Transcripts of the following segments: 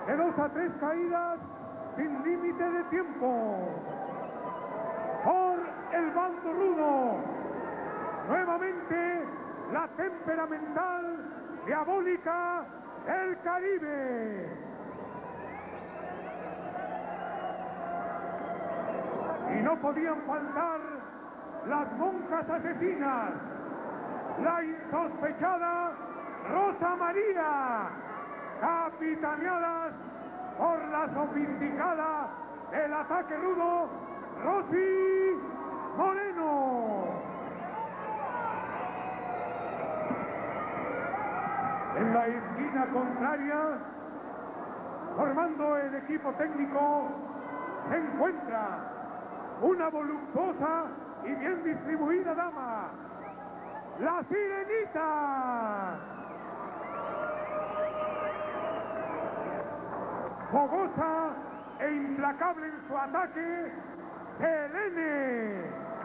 de 2 a 3 caídas sin límite de tiempo. Por el bando rudo, nuevamente la temperamental diabólica del Caribe. Y no podían faltar las monjas asesinas, la insospechada Rosa María, capitaneadas por la sofisticada del ataque rudo, Rosy Moreno. En la esquina contraria, formando el equipo técnico, se encuentra una voluptuosa y bien distribuida dama, la Sirenita. Fogosa e implacable en su ataque, Selene,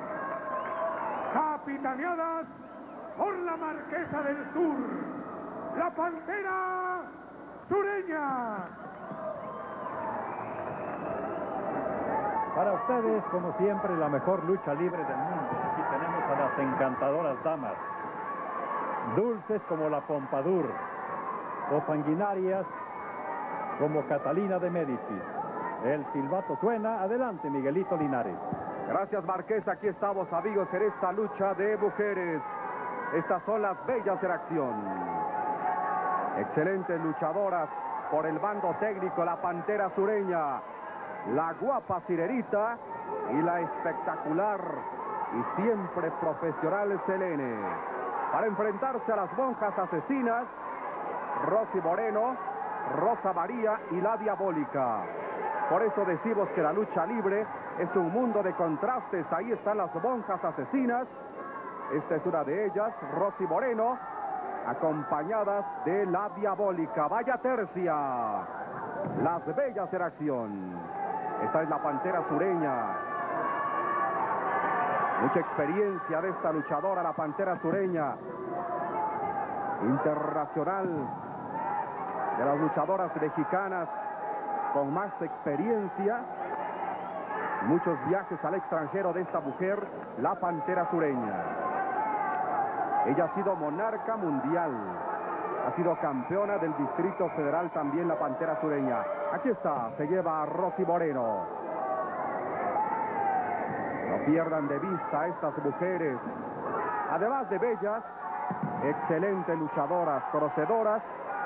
capitaneadas por la Marquesa del Sur, la Pantera Sureña. Para ustedes, como siempre, la mejor lucha libre del mundo. Aquí tenemos a las encantadoras damas, dulces como la Pompadour, o sanguinarias como Catalina de Médicis. El silbato suena. Adelante, Miguelito Linares. Gracias, Marquesa. Aquí estamos, amigos, en esta lucha de mujeres. Estas son las bellas en acción. Excelentes luchadoras por el bando técnico, la Pantera Sureña, la guapa Sirenita y la espectacular y siempre profesional Selene. Para enfrentarse a las monjas asesinas, Rosy Moreno, Rosa María y la Diabólica. Por eso decimos que la lucha libre es un mundo de contrastes. Ahí están las monjas asesinas. Esta es una de ellas, Rosy Moreno, acompañadas de la Diabólica. Vaya tercia. Las bellas en acción. Esta es la Pantera Sureña. Mucha experiencia de esta luchadora, la Pantera Sureña. Internacional, de las luchadoras mexicanas con más experiencia. Muchos viajes al extranjero de esta mujer, la Pantera Sureña. Ella ha sido monarca mundial. Ha sido campeona del Distrito Federal también, la Pantera Sureña. Aquí está, se lleva a Rosy Moreno. No pierdan de vista a estas mujeres. Además de bellas, excelentes luchadoras, conocedoras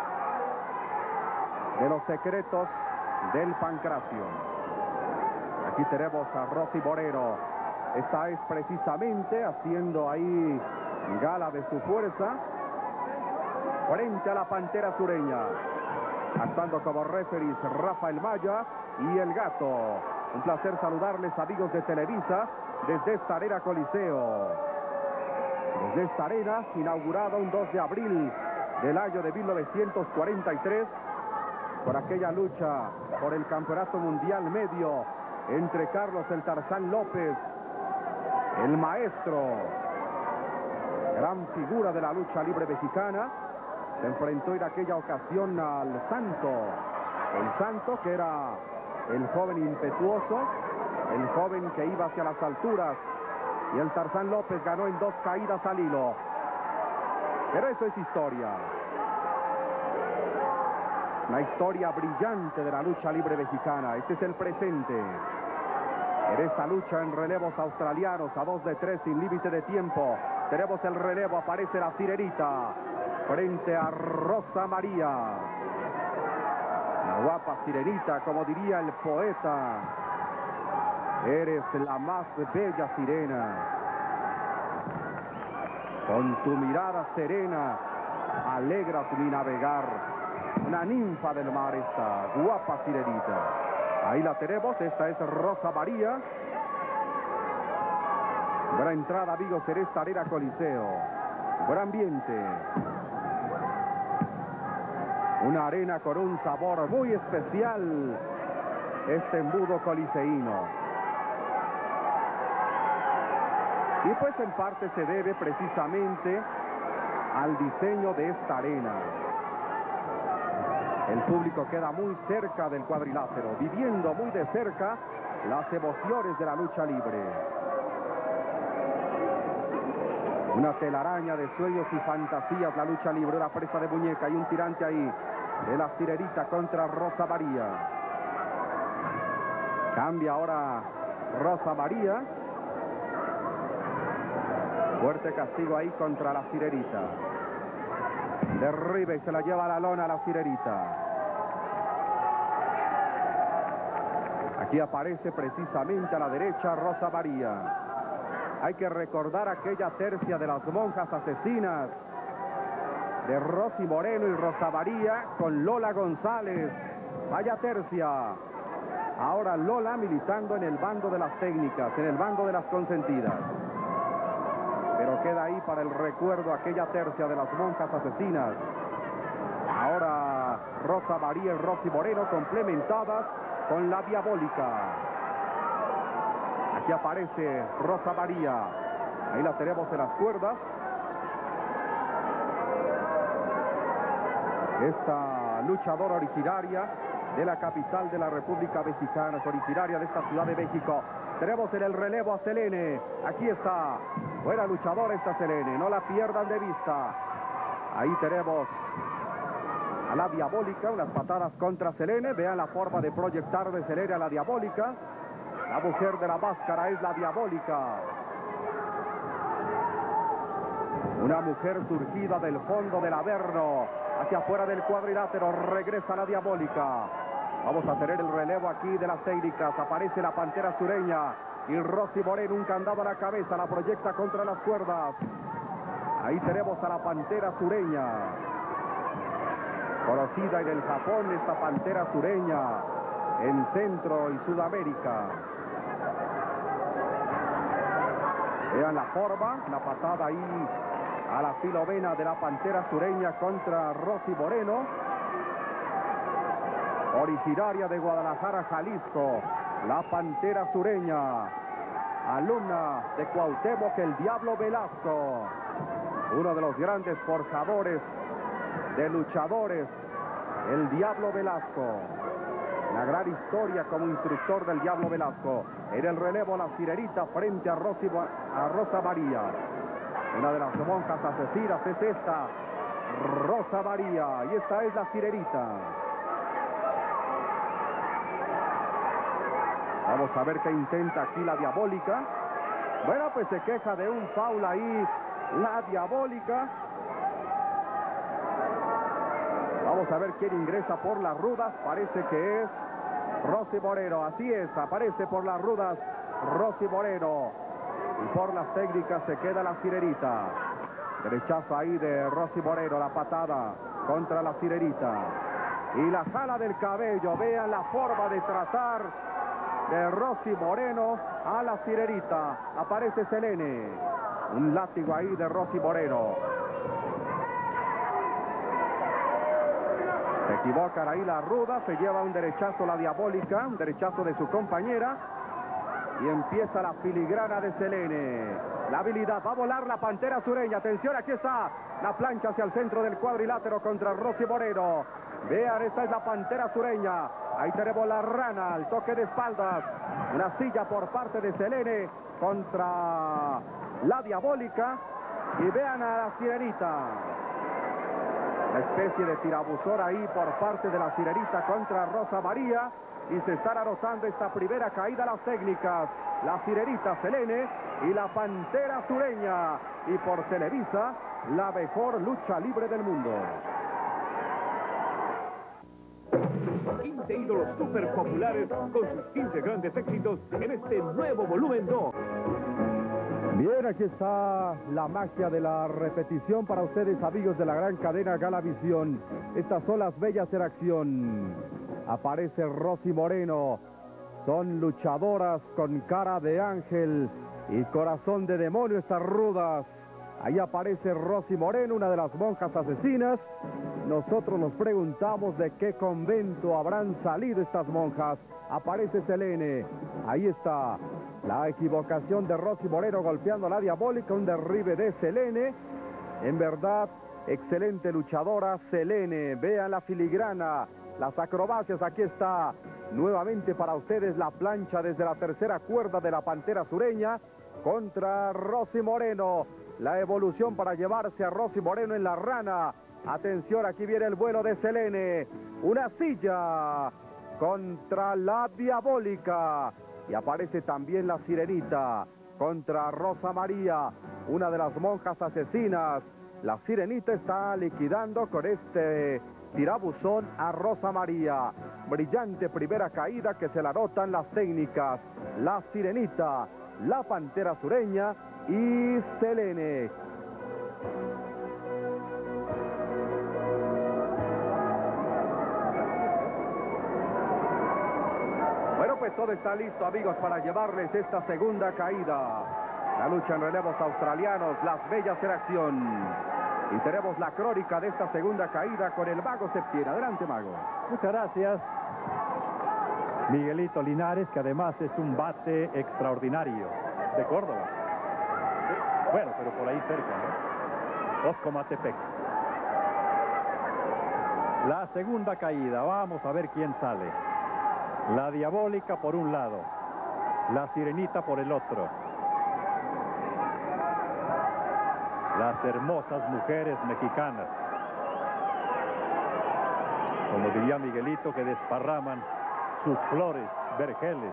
de los secretos del pancracio. Aquí tenemos a Rosy Moreno. Esta es precisamente haciendo ahí gala de su fuerza frente a la Pantera Sureña. Actuando como referees Rafael Maya y El Gato. Un placer saludarles, amigos de Televisa, desde esta arena Coliseo. Desde esta arena, inaugurada un 2 de abril del año de 1943, por aquella lucha por el Campeonato Mundial Medio entre Carlos el Tarzán López, el maestro, gran figura de la lucha libre mexicana. Se enfrentó en aquella ocasión al Santo. El Santo, que era el joven impetuoso, el joven que iba hacia las alturas. Y el Tarzán López ganó en 2 caídas al hilo. Pero eso es historia. Una historia brillante de la lucha libre mexicana. Este es el presente. En esta lucha en relevos australianos, a 2 de 3 sin límite de tiempo. Tenemos el relevo, aparece la Sirenita frente a Rosa María. La guapa Sirenita, como diría el poeta, eres la más bella sirena. Con tu mirada serena, alegras mi navegar. Una ninfa del mar esta guapa Sirenita. Ahí la tenemos, esta es Rosa María. Buena entrada, amigos, en esta arena Coliseo. Buen ambiente. Una arena con un sabor muy especial, este embudo coliseíno. Y pues en parte se debe precisamente al diseño de esta arena. El público queda muy cerca del cuadrilátero, viviendo muy de cerca las emociones de la lucha libre. Una telaraña de sueños y fantasías, la lucha libre, una presa de muñeca y un tirante ahí de la Sirenita contra Rosa María. Cambia ahora Rosa María. Fuerte castigo ahí contra la Sirenita. Derriba y se la lleva a la lona la Sirenita. Aquí aparece precisamente a la derecha Rosa María. Hay que recordar aquella tercia de las monjas asesinas de Rosy Moreno y Rosa María con Lola González. Vaya tercia. Ahora Lola militando en el bando de las técnicas, en el bando de las consentidas. Pero queda ahí para el recuerdo aquella tercia de las monjas asesinas. Ahora Rosa María y Rosy Moreno complementadas con la Diabólica. Aquí aparece Rosa María. Ahí la tenemos en las cuerdas. Esta luchadora originaria de la capital de la República Mexicana, es originaria de esta Ciudad de México. Tenemos en el relevo a Selene. Aquí está. Buena luchadora esta Selene. No la pierdan de vista. Ahí tenemos a la Diabólica. Unas patadas contra Selene. Vean la forma de proyectar de Selene a la Diabólica. La mujer de la máscara es la Diabólica. Una mujer surgida del fondo del Averno. Hacia afuera del cuadrilátero. Regresa la Diabólica. Vamos a tener el relevo aquí de las técnicas. Aparece la Pantera Sureña. Y Rosy Moreno, un candado a la cabeza. La proyecta contra las cuerdas. Ahí tenemos a la Pantera Sureña. Conocida en el Japón esta Pantera Sureña. En Centro y Sudamérica. Vean la forma. La patada ahí a la filovena de la Pantera Sureña contra Rosy Moreno. Originaria de Guadalajara, Jalisco, la Pantera Sureña, alumna de Cuauhtémoc, el Diablo Velasco, uno de los grandes forjadores de luchadores, el Diablo Velasco. La gran historia como instructor del Diablo Velasco. En el relevo la Sirenita frente a Rosa María. Una de las monjas asesinas es esta, Rosa María, y esta es la Sirenita. Vamos a ver qué intenta aquí la Diabólica. Bueno, pues se queja de un foul ahí la Diabólica. Vamos a ver quién ingresa por las rudas. Parece que es Rosy Moreno. Así es, aparece por las rudas Rosy Moreno. Y por las técnicas se queda la Sirenita. Derechazo ahí de Rosy Moreno, la patada contra la Sirenita. Y la jala del cabello. Vean la forma de tratar de Rosy Moreno a la Sirenita. Aparece Selene. Un látigo ahí de Rosy Moreno. Se equivocan ahí la ruda. Se lleva un derechazo la Diabólica. Un derechazo de su compañera. Y empieza la filigrana de Selene. La habilidad. Va a volar la Pantera Sureña. Atención, aquí está. La plancha hacia el centro del cuadrilátero contra Rosy Moreno. Vean, esta es la Pantera Sureña. Ahí tenemos la rana, el toque de espaldas. Una silla por parte de Selene contra la Diabólica. Y vean a la Sirenita. Una especie de tirabuzón ahí por parte de la Sirenita contra Rosa María. Y se están anotando esta primera caída a las técnicas. La Sirenita Selene y la Pantera Sureña. Y por Televisa, la mejor lucha libre del mundo. 15 ídolos super populares con sus 15 grandes éxitos en este nuevo volumen 2. Bien, aquí está la magia de la repetición para ustedes, amigos de la gran cadena Galavisión. Estas son las bellas en acción. Aparece Rosy Moreno. Son luchadoras con cara de ángel y corazón de demonio estas rudas. Ahí aparece Rosy Moreno, una de las monjas asesinas. Nosotros nos preguntamos de qué convento habrán salido estas monjas. Aparece Selene. Ahí está la equivocación de Rosy Moreno golpeando a la Diabólica. Un derribe de Selene. En verdad, excelente luchadora Selene. Vean la filigrana, las acrobacias, aquí está. Nuevamente para ustedes la plancha desde la tercera cuerda de la Pantera Sureña contra Rosy Moreno. La evolución para llevarse a Rosy Moreno en la rana. Atención, aquí viene el vuelo de Selene. Una silla contra la Diabólica. Y aparece también la Sirenita contra Rosa María, una de las monjas asesinas. La Sirenita está liquidando con este tirabuzón a Rosa María. Brillante primera caída que se la notan las técnicas. La Sirenita, la Pantera Sureña y Selene. Bueno, pues todo está listo, amigos, para llevarles esta segunda caída. La lucha en relevos australianos, las bellas en acción. Y tenemos la crónica de esta segunda caída con el Mago Septién. Adelante, Mago. Muchas gracias. Miguelito Linares, que además es un bate extraordinario, de Córdoba. Bueno, pero por ahí cerca, ¿no? Oscomatepec. La segunda caída, vamos a ver quién sale. La Diabólica por un lado, la Sirenita por el otro. Las hermosas mujeres mexicanas, como diría Miguelito, que desparraman sus flores, vergeles,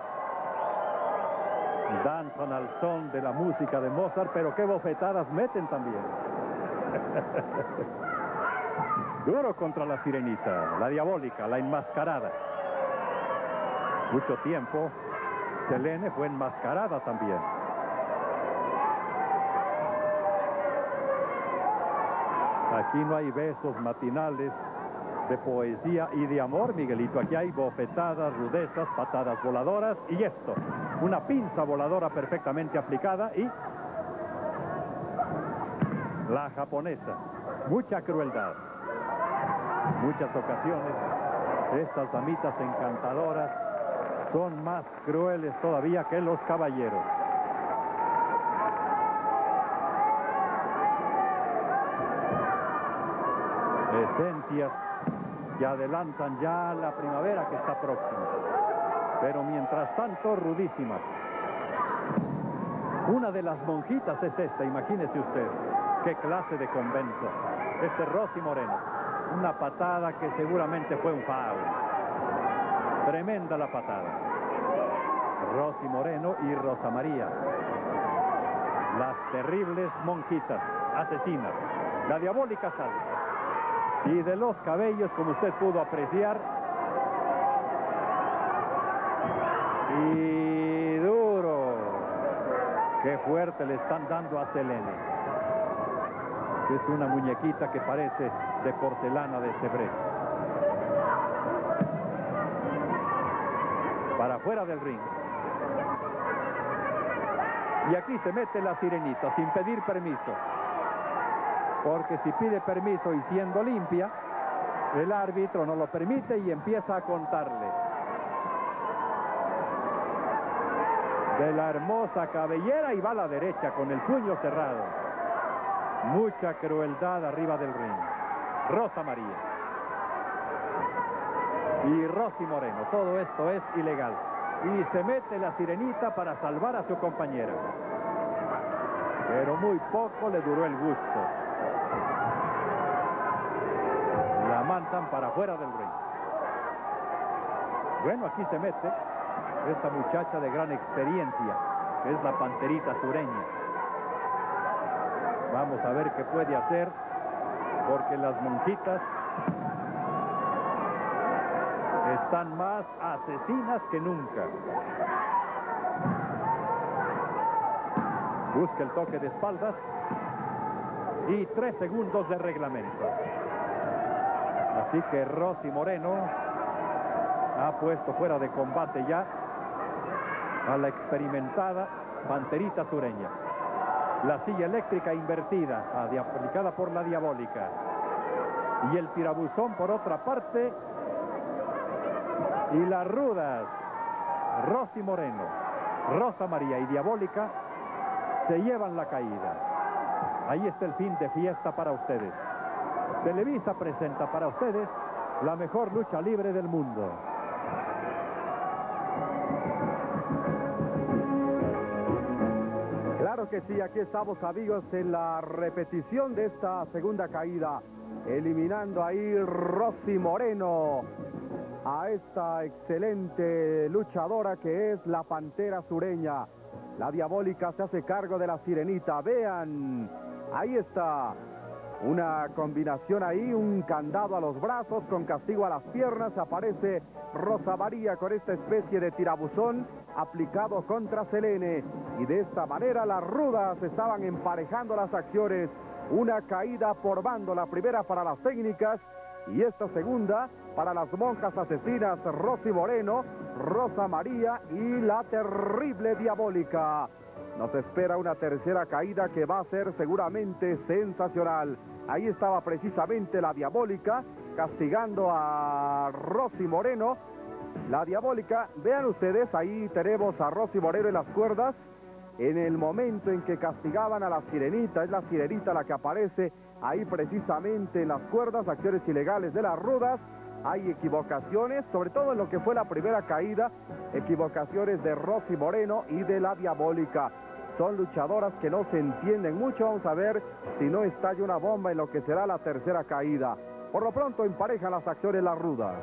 danzan al son de la música de Mozart, pero qué bofetadas meten también. Duro contra la Sirenita, la Diabólica, la enmascarada. Mucho tiempo Selene fue enmascarada también. Aquí no hay besos matinales de poesía y de amor, Miguelito. Aquí hay bofetadas, rudezas, patadas voladoras y esto, una pinza voladora perfectamente aplicada y la japonesa. Mucha crueldad. Muchas ocasiones estas damitas encantadoras son más crueles todavía que los caballeros. Esencias que adelantan ya la primavera que está próxima, pero mientras tanto rudísimas. Una de las monjitas es esta, imagínese usted, qué clase de convento. Este Rosy Moreno, una patada que seguramente fue un foul. Tremenda la patada. Rosy Moreno y Rosa María, las terribles monjitas asesinas. La Diabólica sale. Y de los cabellos, como usted pudo apreciar, y duro, qué fuerte le están dando a Selene. Es una muñequita que parece de porcelana de Sebré. Para afuera del ring. Y aquí se mete la Sirenita sin pedir permiso. Porque si pide permiso y siendo limpia, el árbitro no lo permite y empieza a contarle. De la hermosa cabellera y va a la derecha con el puño cerrado. Mucha crueldad arriba del ring. Rosa María. Y Rosy Moreno. Todo esto es ilegal. Y se mete la Sirenita para salvar a su compañera. Pero muy poco le duró el gusto. La mandan para afuera del ring. Bueno, aquí se mete esta muchacha de gran experiencia, que es la Panterita Sureña. Vamos a ver qué puede hacer, porque las monjitas están más asesinas que nunca. Busca el toque de espaldas y 3 segundos de reglamento. Así que Rosy Moreno ha puesto fuera de combate ya a la experimentada Panterita Sureña. La silla eléctrica invertida, aplicada por la Diabólica. Y el tirabuzón por otra parte. Y las rudas, Rosy Moreno, Rosa María y Diabólica, se llevan la caída. Ahí está el fin de fiesta para ustedes. Televisa presenta para ustedes la mejor lucha libre del mundo. Claro que sí, aquí estamos, amigos, en la repetición de esta segunda caída, eliminando ahí Rosy Moreno a esta excelente luchadora que es la Pantera Sureña. La Diabólica se hace cargo de la Sirenita. Vean, ahí está, una combinación ahí, un candado a los brazos con castigo a las piernas. Aparece Rosa María con esta especie de tirabuzón aplicado contra Selene, y de esta manera las rudas estaban emparejando las acciones. Una caída por bando, la primera para las técnicas y esta segunda para las monjas asesinas Rosy Moreno, Rosa María y la terrible Diabólica. Nos espera una tercera caída que va a ser seguramente sensacional. Ahí estaba precisamente la Diabólica castigando a Rosy Moreno. La Diabólica, vean ustedes, ahí tenemos a Rosy Moreno en las cuerdas. En el momento en que castigaban a la Sirenita, es la Sirenita la que aparece ahí precisamente en las cuerdas. Acciones ilegales de las rudas. Hay equivocaciones, sobre todo en lo que fue la primera caída, equivocaciones de Rosy Moreno y de la Diabólica. Son luchadoras que no se entienden mucho. Vamos a ver si no estalla una bomba en lo que será la tercera caída. Por lo pronto emparejan las acciones las rudas.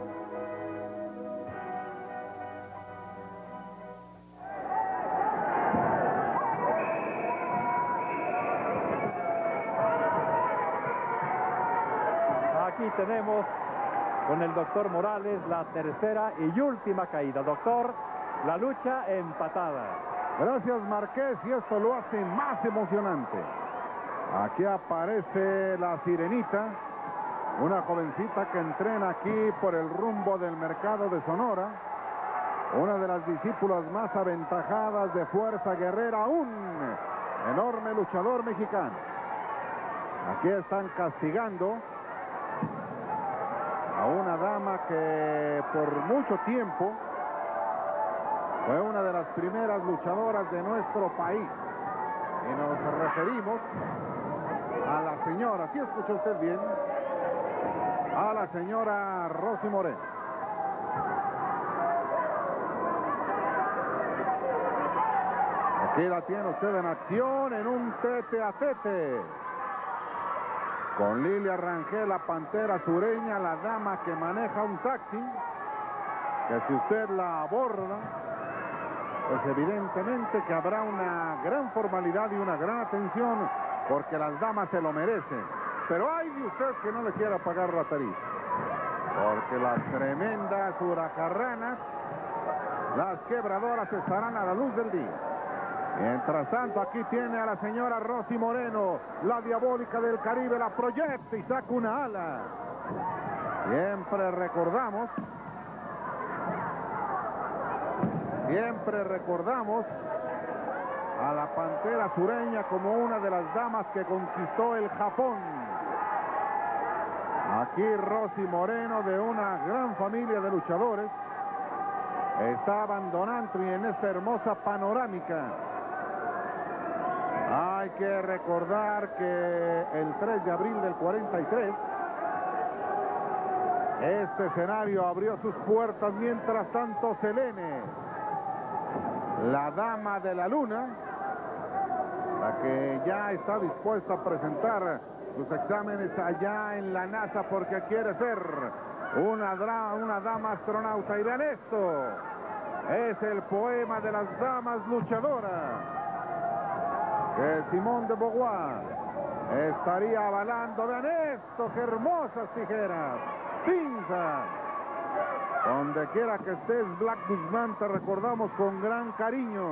Aquí tenemos con el doctor Morales la tercera y última caída. Doctor, la lucha empatada. Gracias, Marqués, y esto lo hace más emocionante. Aquí aparece la Sirenita, una jovencita que entrena aquí por el rumbo del mercado de Sonora, una de las discípulas más aventajadas de Fuerza Guerrera, un enorme luchador mexicano. Aquí están castigando a una dama que por mucho tiempo fue una de las primeras luchadoras de nuestro país. Y nos referimos a la señora, ¿sí escuchó usted bien? A la señora Rosy Moreno. Aquí la tiene usted en acción en un tete a tete con Lilia Rangel, la Pantera Sureña, la dama que maneja un taxi, que si usted la aborda, pues evidentemente que habrá una gran formalidad y una gran atención, porque las damas se lo merecen. Pero hay de usted que no le quiera pagar la tarifa, porque las tremendas huracarranas, las quebradoras, estarán a la luz del día. Mientras tanto, aquí tiene a la señora Rosy Moreno, la Diabólica del Caribe, la proyecta y saca una ala. Siempre recordamos a la Pantera Sureña como una de las damas que conquistó el Japón. Aquí Rosy Moreno, de una gran familia de luchadores, está abandonando en esta hermosa panorámica. Hay que recordar que el 3 de abril del 43, este escenario abrió sus puertas. Mientras tanto, Selene, la dama de la luna, la que ya está dispuesta a presentar sus exámenes allá en la NASA porque quiere ser una dama astronauta. Y vean esto, es el poema de las damas luchadoras que Simón de Beauvoir estaría avalando. Vean esto, qué hermosas tijeras, pinzas. Donde quiera que estés, Black Guzmán, te recordamos con gran cariño.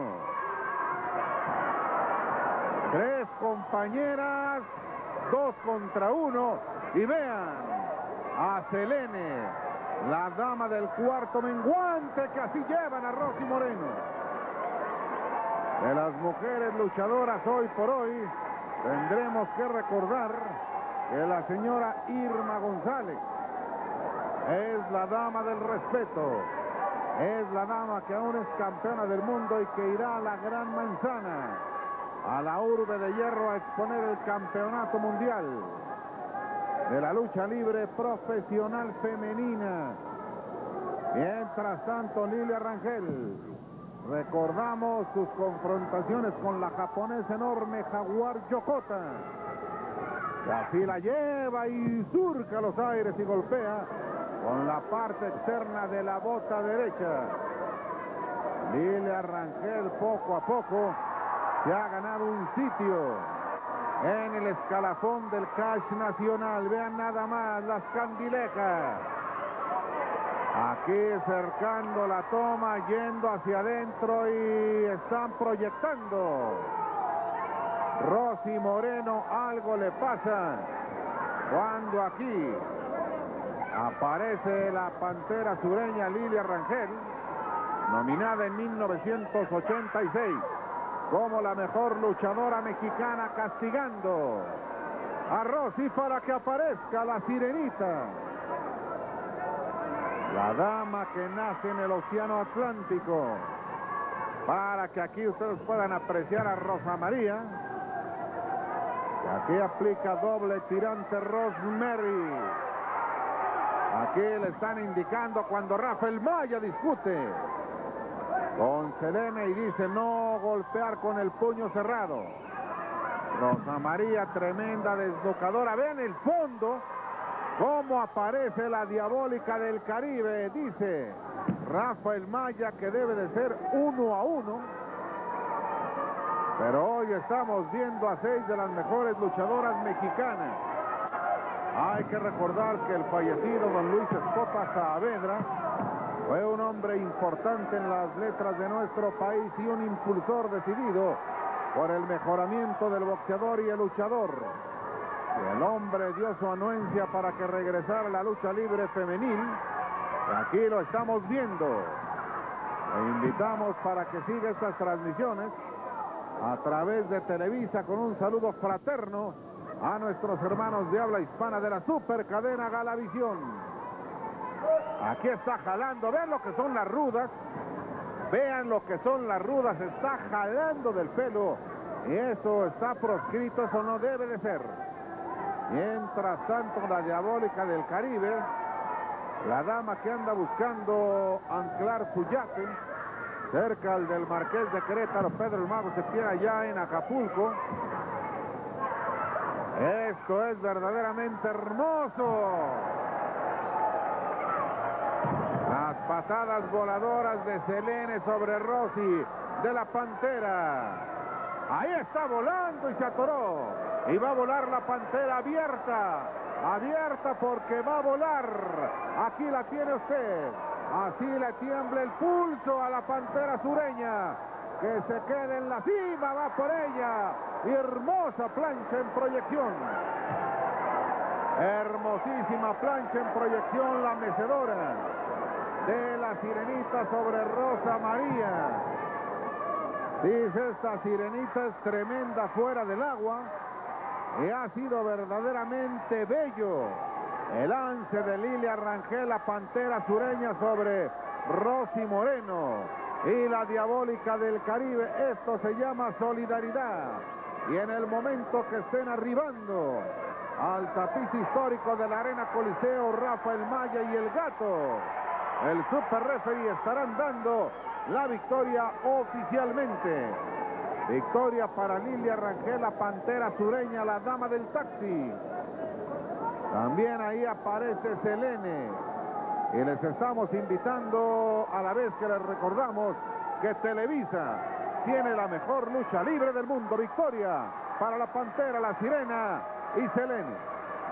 3 compañeras, 2 contra 1, y vean a Selene, la dama del cuarto menguante, que así llevan a Rosy Moreno. De las mujeres luchadoras hoy por hoy, tendremos que recordar que la señora Irma González es la dama del respeto, es la dama que aún es campeona del mundo y que irá a la Gran Manzana, a la urbe de hierro, a exponer el campeonato mundial. de la lucha libre profesional femenina. Mientras tanto, Lilia Rangel, recordamos sus confrontaciones con la japonesa enorme Jaguar Yokota. Y así la lleva y surca los aires y golpea con la parte externa de la bota derecha. Lilia Rangel poco a poco se ha ganado un sitio en el escalafón del Cash Nacional. Vean nada más las candilejas. Aquí cercando la toma, yendo hacia adentro y están proyectando. Rosy Moreno, algo le pasa cuando aquí aparece la pantera sureña Lilia Rangel, nominada en 1986 como la mejor luchadora mexicana, castigando a Rosy para que aparezca la sirenita, la dama que nace en el Océano Atlántico, para que aquí ustedes puedan apreciar a Rosa María. Aquí aplica doble tirante Rosemary. Aquí le están indicando cuando Rafael Maya discute con Selene y dice no golpear con el puño cerrado. Rosa María, tremenda desnucadora. Ven el fondo cómo aparece la diabólica del Caribe. Dice Rafael Maya que debe de ser 1-1. Pero hoy estamos viendo a 6 de las mejores luchadoras mexicanas. Hay que recordar que el fallecido don Luis Escopa Saavedra fue un hombre importante en las letras de nuestro país y un impulsor decidido por el mejoramiento del boxeador y el luchador. Y el hombre dio su anuencia para que regresara la lucha libre femenil. Y aquí lo estamos viendo. Le invitamos para que siga estas transmisiones a través de Televisa, con un saludo fraterno a nuestros hermanos de habla hispana de la supercadena Galavisión. Aquí está jalando, vean lo que son las rudas, vean lo que son las rudas, está jalando del pelo y eso está proscrito, eso no debe de ser. Mientras tanto, la diabólica del Caribe, la dama que anda buscando anclar su yate cerca del Marqués de Querétaro, Pedro el Mago se queda allá en Acapulco. Esto es verdaderamente hermoso. Las patadas voladoras de Selene sobre Rosy de la Pantera. Ahí está volando y se atoró. Y va a volar la Pantera abierta. Abierta porque va a volar. Aquí la tiene usted. Así le tiembla el pulso a la Pantera sureña. Que se quede en la cima, va por ella. Y hermosa plancha en proyección. Hermosísima plancha en proyección, la mecedora de la sirenita sobre Rosa María. Dice, esta sirenita es tremenda fuera del agua. Y ha sido verdaderamente bello el lance de Lilia Rangel, la Pantera sureña sobre Rosy Moreno y la diabólica del Caribe. Esto se llama solidaridad. Y en el momento que estén arribando al tapiz histórico de la Arena Coliseo, Rafael Maya y el Gato, el super referee, estarán dando la victoria oficialmente. Victoria para Lilia Rangel, la Pantera sureña, la dama del taxi. También ahí aparece Selene. Y les estamos invitando, a la vez que les recordamos que Televisa tiene la mejor lucha libre del mundo. Victoria para la Pantera, la Sirena y Selene.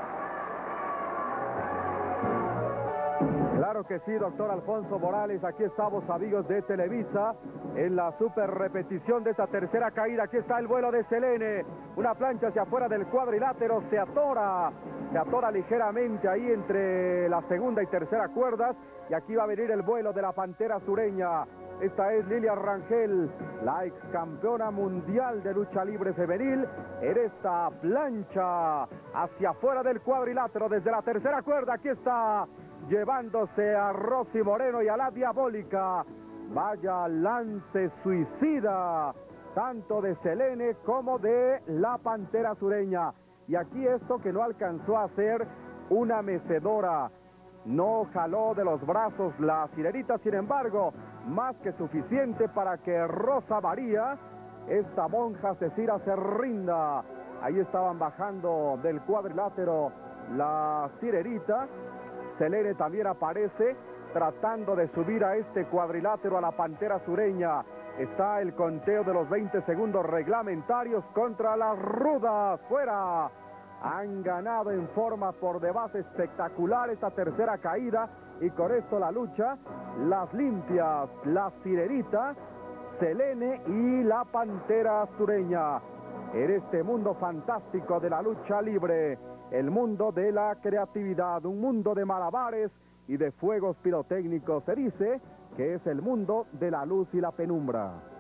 Claro que sí, doctor Alfonso Morales. Aquí estamos, amigos de Televisa, en la super repetición de esta tercera caída. Aquí está el vuelo de Selene. Una plancha hacia afuera del cuadrilátero, se atora ligeramente ahí entre la segunda y tercera cuerdas. Y aquí va a venir el vuelo de la Pantera sureña. Esta es Lilia Rangel, la ex campeona mundial de lucha libre femenil, en esta plancha hacia afuera del cuadrilátero desde la tercera cuerda. Aquí está llevándose a Rosy Moreno y a la diabólica. Vaya lance suicida, tanto de Selene como de la Pantera sureña. Y aquí esto que no alcanzó a hacer una mecedora. No jaló de los brazos la Sirenita, sin embargo, más que suficiente para que Rosa María, esta monja Cecira, se rinda. Ahí estaban bajando del cuadrilátero la Sirenita. Selene también aparece tratando de subir a este cuadrilátero a la Pantera Sureña. Está el conteo de los 20 segundos reglamentarios contra las rudas. ¡Fuera! Han ganado en forma por debajo espectacular esta tercera caída, y con esto la lucha, las limpias, la Sirenita, Selene y la Pantera Sureña. En este mundo fantástico de la lucha libre, el mundo de la creatividad, un mundo de malabares y de fuegos pirotécnicos, se dice que es el mundo de la luz y la penumbra.